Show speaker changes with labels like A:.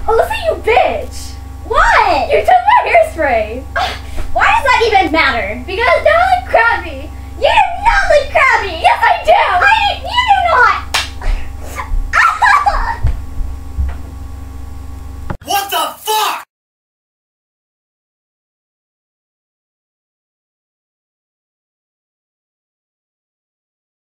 A: Alyssa, you bitch!
B: What?
A: You took my hairspray!
B: Why does that even matter?
A: Because now I look crappy!
B: You do not look crappy!
A: Yes, I do!
B: I